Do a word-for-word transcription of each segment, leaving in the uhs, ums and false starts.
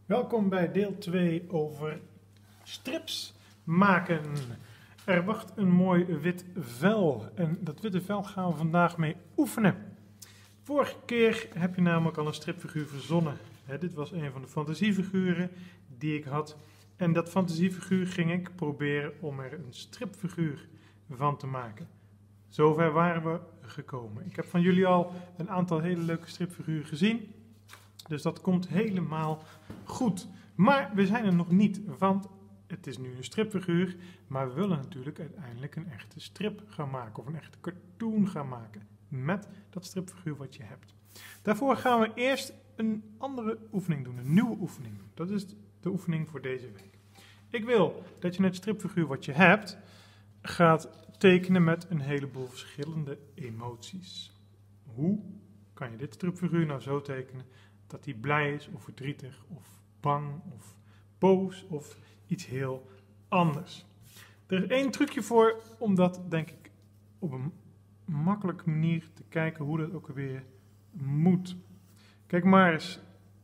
Welkom bij deel twee over strips maken. Er wacht een mooi wit vel en dat witte vel gaan we vandaag mee oefenen. Vorige keer heb je namelijk al een stripfiguur verzonnen. He, dit was een van de fantasiefiguren die ik had. En dat fantasiefiguur ging ik proberen om er een stripfiguur van te maken. Zover waren we gekomen. Ik heb van jullie al een aantal hele leuke stripfiguren gezien. Dus dat komt helemaal goed. Maar we zijn er nog niet, want het is nu een stripfiguur. Maar we willen natuurlijk uiteindelijk een echte strip gaan maken. Of een echte cartoon gaan maken. Met dat stripfiguur wat je hebt. Daarvoor gaan we eerst een andere oefening doen. Een nieuwe oefening. Dat is de oefening voor deze week. Ik wil dat je het stripfiguur wat je hebt gaat tekenen met een heleboel verschillende emoties. Hoe kan je dit stripfiguur nou zo tekenen dat hij blij is of verdrietig of bang of boos of iets heel anders. Er is één trucje voor om dat, denk ik, op een makkelijke manier te kijken hoe dat ook weer moet. Kijk maar eens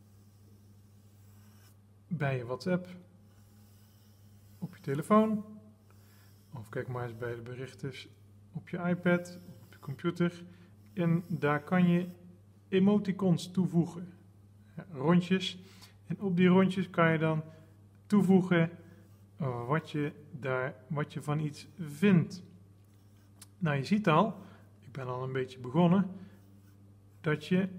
bij je WhatsApp, op je telefoon, of kijk maar eens bij de berichten op je iPad, op je computer. En daar kan je emoticons toevoegen. Ja, rondjes. En op die rondjes kan je dan toevoegen uh, wat, je daar, wat je van iets vindt. Nou, je ziet al, ik ben al een beetje begonnen, dat je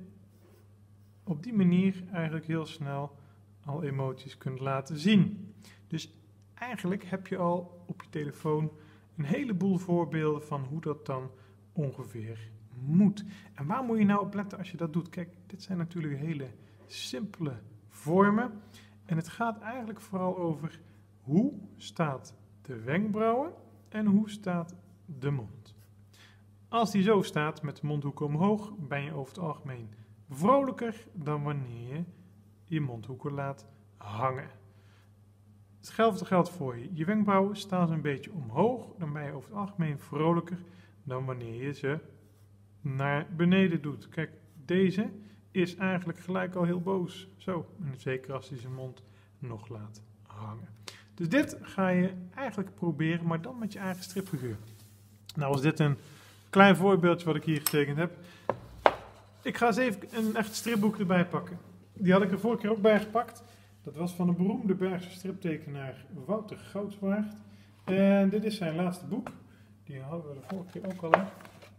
op die manier eigenlijk heel snel al emoties kunt laten zien. Dus eigenlijk heb je al op je telefoon een heleboel voorbeelden van hoe dat dan ongeveer moet. En waar moet je nou op letten als je dat doet? Kijk, dit zijn natuurlijk hele simpele vormen. En het gaat eigenlijk vooral over hoe staat de wenkbrauwen en hoe staat de mond. Als die zo staat met de mondhoeken omhoog, ben je over het algemeen vrolijker dan wanneer je je mondhoeken laat hangen. Hetzelfde geldt voor je. Je wenkbrauwen staan ze een beetje omhoog, dan ben je over het algemeen vrolijker dan wanneer je ze naar beneden doet. Kijk, deze is eigenlijk gelijk al heel boos. Zo, en zeker als hij zijn mond nog laat hangen. Dus dit ga je eigenlijk proberen, maar dan met je eigen stripfiguur. Nou was dit een klein voorbeeldje wat ik hier getekend heb. Ik ga eens even een echt stripboek erbij pakken. Die had ik er vorige keer ook bij gepakt. Dat was van de beroemde Bergse striptekenaar Wouter Goudswaard. En dit is zijn laatste boek. Die hadden we de vorige keer ook al. Hè?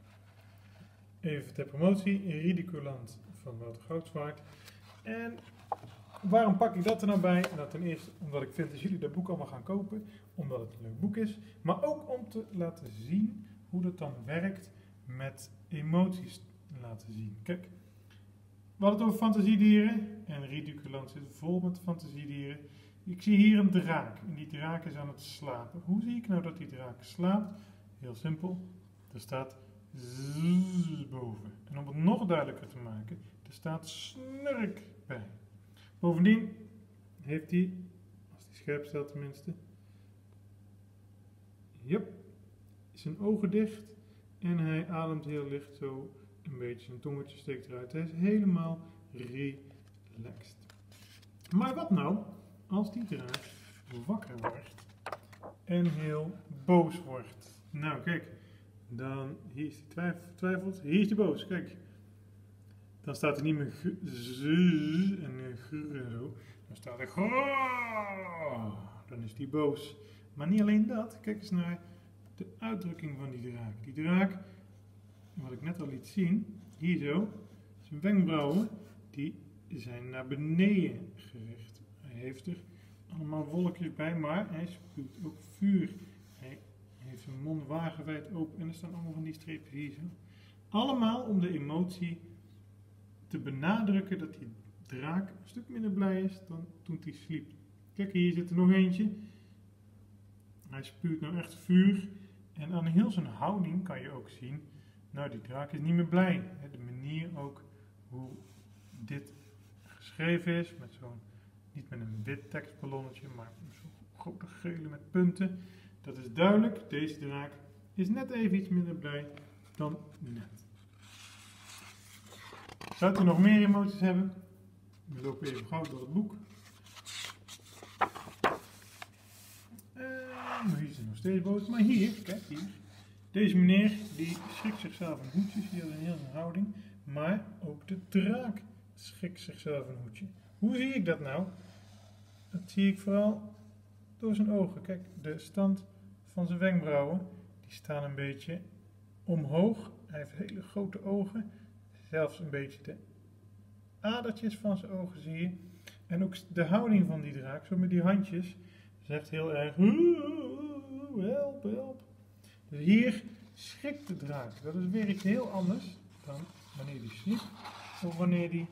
Even ter promotie. Ridiculant van Wouter Goudswaard. En waarom pak ik dat er nou bij? Nou, ten eerste omdat ik vind dat jullie dat boek allemaal gaan kopen. Omdat het een leuk boek is. Maar ook om te laten zien hoe dat dan werkt met emoties laten zien. Kijk. We hadden het over fantasiedieren. En Ridiculant zit vol met fantasiedieren. Ik zie hier een draak. En die draak is aan het slapen. Hoe zie ik nou dat die draak slaapt? Heel simpel. Er staat zzz boven. En om het nog duidelijker te maken, er staat snurk bij. Bovendien heeft hij, als hij scherp stelt tenminste, yep, zijn ogen dicht en hij ademt heel licht zo een beetje, zijn tongetje steekt eruit. Hij is helemaal relaxed. Maar wat nou als die draak wakker wordt en heel boos wordt? Nou kijk, dan, hier is hij twijfelt, hier is hij boos, kijk. Dan staat hij niet meer zzz en grrr en zo. Dan staat hij grrr. Dan is hij boos. Maar niet alleen dat, kijk eens naar de uitdrukking van die draak. Die draak, wat ik net al liet zien, hier zo, zijn wenkbrauwen, die zijn naar beneden gericht. Hij heeft er allemaal wolkjes bij, maar hij spuwt ook vuur. Hij heeft zijn mond wagenwijd open en er staan allemaal van die streepjes hier zo. Allemaal om de emotie te benadrukken dat die draak een stuk minder blij is dan toen hij sliep. Kijk, hier zit er nog eentje. Hij spuwt nou echt vuur. En aan heel zijn houding kan je ook zien, nou die draak is niet meer blij. De manier ook hoe dit geschreven is, met zo'n, niet met een wit tekstballonnetje, maar zo'n grote gele met punten. Dat is duidelijk, deze draak is net even iets minder blij dan net. Zou u nog meer emoties hebben? We lopen even gauw door het boek. steeds boos. Maar hier, kijk hier. Deze meneer, die schrikt zichzelf een hoedje. Zie je dat in heel zijn houding. Maar ook de draak schrikt zichzelf een hoedje. Hoe zie ik dat nou? Dat zie ik vooral door zijn ogen. Kijk, de stand van zijn wenkbrauwen, die staan een beetje omhoog. Hij heeft hele grote ogen. Zelfs een beetje de adertjes van zijn ogen zie je. En ook de houding van die draak, zo met die handjes, zegt heel erg help, help. Dus hier schrikt de draak. Dat is weer iets heel anders dan wanneer die sliep of wanneer die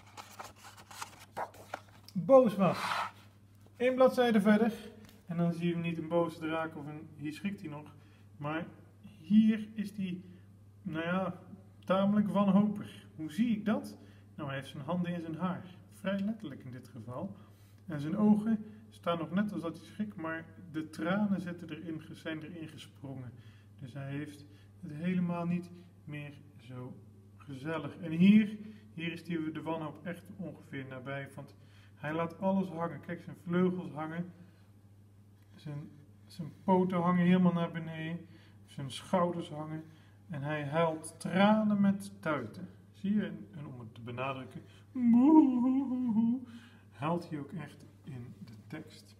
boos was. Eén bladzijde verder en dan zie je hem niet een boze draak of een, hier schrikt hij nog. Maar hier is hij, nou ja, tamelijk wanhopig. Hoe zie ik dat? Nou, hij heeft zijn handen in zijn haar. Vrij letterlijk in dit geval. En zijn ogen staan nog net als dat hij schrikt, maar de tranen zitten erin, zijn erin gesprongen. Dus hij heeft het helemaal niet meer zo gezellig. En hier, hier is die, de wanhoop echt ongeveer nabij, want hij laat alles hangen. Kijk, zijn vleugels hangen, zijn, zijn poten hangen helemaal naar beneden, zijn schouders hangen en hij huilt tranen met tuiten. Zie je? En, en om het te benadrukken, huilt hij ook echt in de tekst.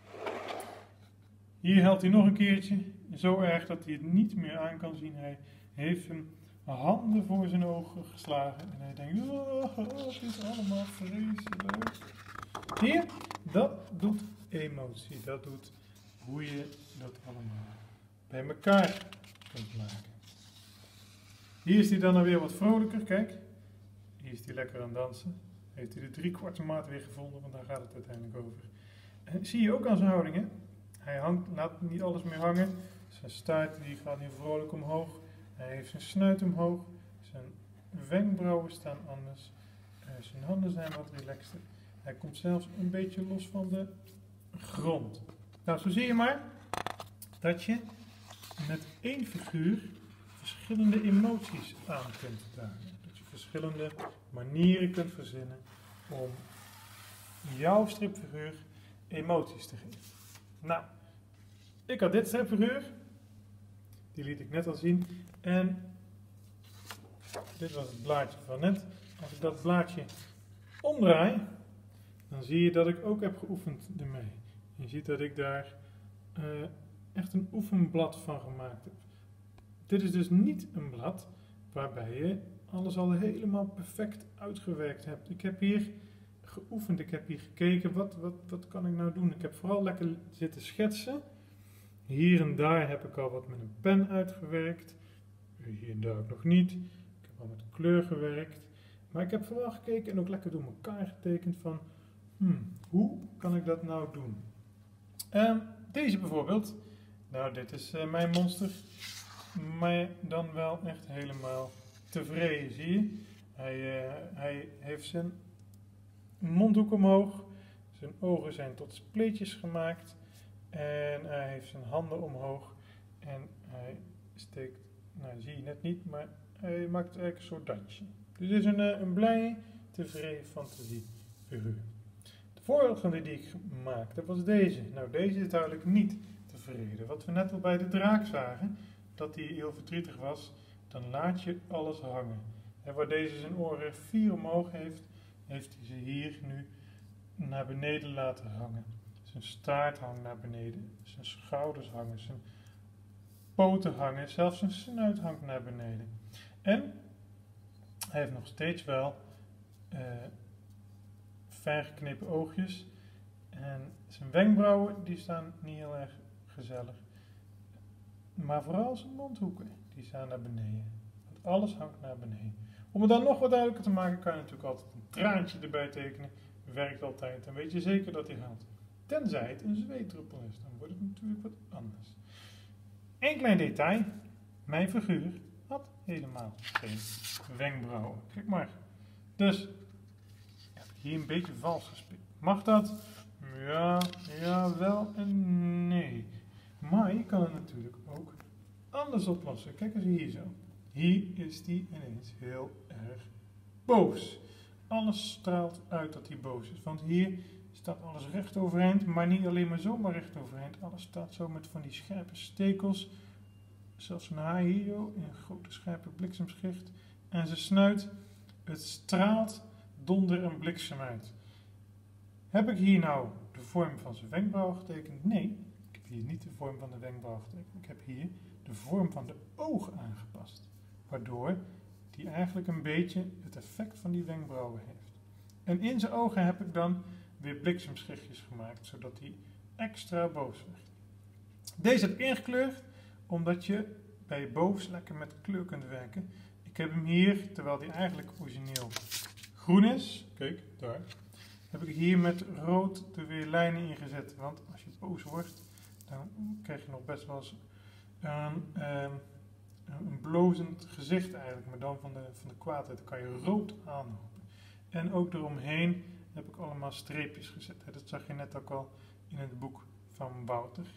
Hier huilt hij nog een keertje, zo erg dat hij het niet meer aan kan zien. Hij heeft zijn handen voor zijn ogen geslagen en hij denkt, oh, het is allemaal vreselijk. Hier, dat doet emotie, dat doet hoe je dat allemaal bij elkaar kunt maken. Hier is hij dan alweer wat vrolijker, kijk. Hier is hij lekker aan het dansen. Heeft hij de drie kwarte maat weer gevonden, want daar gaat het uiteindelijk over. En zie je ook aan zijn houding, hè? Hij hangt, laat niet alles meer hangen. Zijn staart die gaat nu vrolijk omhoog. Hij heeft zijn snuit omhoog. Zijn wenkbrauwen staan anders. Uh, zijn handen zijn wat relaxter. Hij komt zelfs een beetje los van de grond. Nou, zo zie je maar dat je met één figuur verschillende emoties aan kunt duiden. Dat je verschillende manieren kunt verzinnen om jouw stripfiguur emoties te geven. Nou, ik had dit stripfiguur. Die liet ik net al zien. En dit was het blaadje van net. Als ik dat blaadje omdraai, dan zie je dat ik ook heb geoefend ermee. Je ziet dat ik daar uh, echt een oefenblad van gemaakt heb. Dit is dus niet een blad waarbij je alles al helemaal perfect uitgewerkt hebt. Ik heb hier geoefend, ik heb hier gekeken, wat, wat, wat kan ik nou doen? Ik heb vooral lekker zitten schetsen. Hier en daar heb ik al wat met een pen uitgewerkt. Hier en daar ook nog niet. Ik heb al met kleur gewerkt. Maar ik heb vooral gekeken en ook lekker door elkaar getekend van, hmm, hoe kan ik dat nou doen? Uh, deze bijvoorbeeld. Nou, dit is uh, mijn monster. Maar dan wel echt helemaal tevreden, zie je? Hij, uh, hij heeft zijn mondhoek omhoog. Zijn ogen zijn tot spleetjes gemaakt. En hij heeft zijn handen omhoog. En hij steekt, nou zie je net niet, maar hij maakt eigenlijk een soort dansje. Dus dit is een, een blij, tevreden fantasiefiguur. De volgende die ik maakte was deze. Nou, deze is duidelijk niet tevreden. Wat we net al bij de draak zagen, dat hij heel verdrietig was, dan laat je alles hangen. En waar deze zijn oren vier omhoog heeft, heeft hij ze hier nu naar beneden laten hangen. Zijn staart hangt naar beneden, zijn schouders hangen, zijn poten hangen, zelfs zijn snuit hangt naar beneden. En hij heeft nog steeds wel uh, vergeknepen oogjes en zijn wenkbrauwen die staan niet heel erg gezellig. Maar vooral zijn mondhoeken, die staan naar beneden. Want alles hangt naar beneden. Om het dan nog wat duidelijker te maken, kan je natuurlijk altijd een traantje erbij tekenen. Werkt altijd, dan weet je zeker dat hij haalt. Tenzij het een zweetdruppel is, dan wordt het natuurlijk wat anders. Eén klein detail, mijn figuur had helemaal geen wenkbrauwen. Kijk maar. Dus, heb ik hier een beetje vals gespeeld. Mag dat? Ja, ja, wel en nee. Maar je kan het natuurlijk ook anders oplossen. Kijk eens hier zo. Hier is die ineens heel erg boos. Alles straalt uit dat hij boos is. Want hier staat alles recht overeind, maar niet alleen maar zomaar recht overeind. Alles staat zo met van die scherpe stekels. Zelfs een haai hier, joh, in een grote scherpe bliksemschicht. En zijn snuit, het straalt donder en bliksem uit. Heb ik hier nou de vorm van zijn wenkbrauw getekend? Nee, ik heb hier niet de vorm van de wenkbrauw getekend. Ik heb hier de vorm van de ogen aangepast. Waardoor die eigenlijk een beetje het effect van die wenkbrauwen heeft. En in zijn ogen heb ik dan weer bliksemschichtjes gemaakt, zodat hij extra boos werd. Deze heb ik ingekleurd, omdat je bij boos lekker met kleur kunt werken. Ik heb hem hier, terwijl hij eigenlijk origineel groen is, kijk, daar, heb ik hier met rood er weer lijnen in gezet. Want als je boos wordt, dan krijg je nog best wel eens een, een, een blozend gezicht eigenlijk, maar dan van de, van de kwaadheid. Dan kan je rood aanhouden. En ook eromheen heb ik allemaal streepjes gezet. Dat zag je net ook al in het boek van Wouter.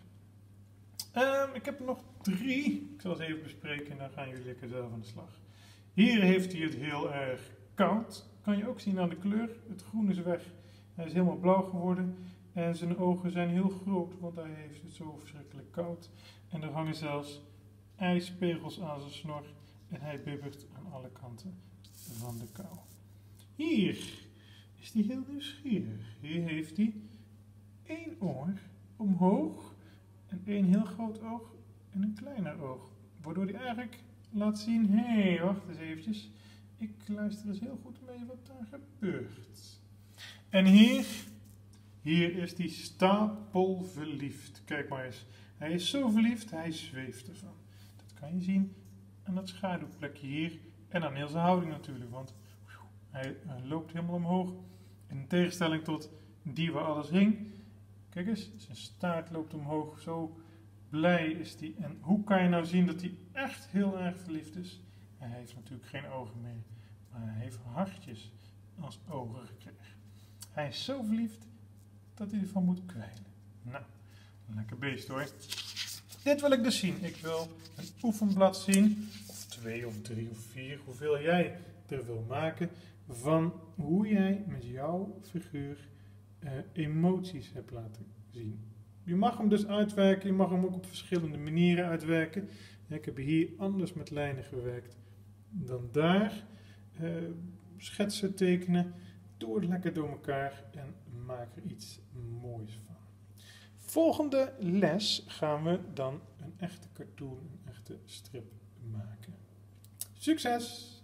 Um, ik heb er nog drie. Ik zal ze even bespreken en dan gaan jullie lekker zelf aan de slag. Hier heeft hij het heel erg koud. Kan je ook zien aan de kleur. Het groen is weg. Hij is helemaal blauw geworden. En zijn ogen zijn heel groot, want hij heeft het zo verschrikkelijk koud. En er hangen zelfs ijspegels aan zijn snor. En hij bibbert aan alle kanten van de kou. Hier is hij heel nieuwsgierig. Hier heeft hij één oor omhoog en één heel groot oog en een kleiner oog. Waardoor hij eigenlijk laat zien, hé, hey, wacht eens eventjes. Ik luister eens heel goed mee wat daar gebeurt. En hier, hier is hij stapelverliefd. Kijk maar eens. Hij is zo verliefd, hij zweeft ervan. Dat kan je zien aan dat schaduwplekje hier. En aan heel zijn houding natuurlijk, want hij loopt helemaal omhoog. In tegenstelling tot die waar alles hing. Kijk eens, zijn staart loopt omhoog. Zo blij is hij. En hoe kan je nou zien dat hij echt heel erg verliefd is? Hij heeft natuurlijk geen ogen meer. Maar hij heeft hartjes als ogen gekregen. Hij is zo verliefd dat hij ervan moet kwijlen. Nou, lekker beest hoor. Dit wil ik dus zien. Ik wil een oefenblad zien. Of twee of drie of vier. Hoeveel jij er wil maken. Van hoe jij met jouw figuur uh, emoties hebt laten zien. Je mag hem dus uitwerken. Je mag hem ook op verschillende manieren uitwerken. Ik heb hier anders met lijnen gewerkt dan daar. Uh, schetsen, tekenen. Doe het lekker door elkaar en maak er iets moois van. Volgende les gaan we dan een echte cartoon, een echte strip maken. Succes!